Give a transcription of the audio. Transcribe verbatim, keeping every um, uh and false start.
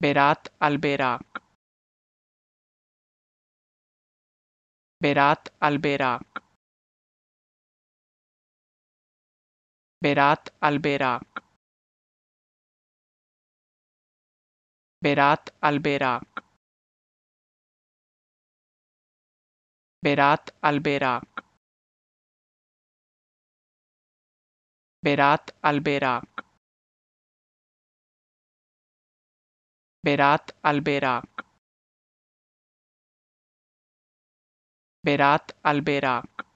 Berat al-Berak. Berat al-Berak. Berat al-Berak. Berat al-Berak. Berat al-Berak. Berat al-Berak. Berat al-Berak. Berat al-Berak.